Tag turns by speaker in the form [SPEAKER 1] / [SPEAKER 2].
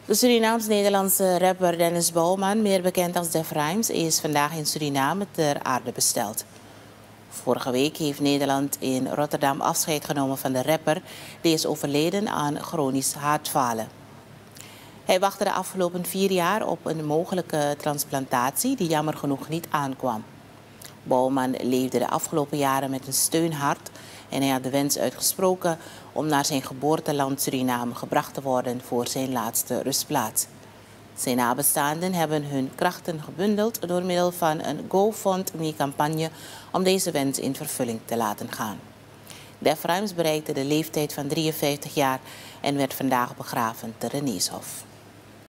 [SPEAKER 1] De Surinaams-Nederlandse rapper Dennis Bouwman, meer bekend als Def Rhymes, is vandaag in Suriname ter aarde besteld. Vorige week heeft Nederland in Rotterdam afscheid genomen van de rapper. Die is overleden aan chronisch hartfalen. Hij wachtte de afgelopen 4 jaar op een mogelijke transplantatie die jammer genoeg niet aankwam. Bouwman leefde de afgelopen jaren met een steunhart en hij had de wens uitgesproken om naar zijn geboorteland Suriname gebracht te worden voor zijn laatste rustplaats. Zijn nabestaanden hebben hun krachten gebundeld door middel van een GoFundMe-campagne om deze wens in vervulling te laten gaan. Def Rhymes bereikte de leeftijd van 53 jaar en werd vandaag begraven te Reneshof.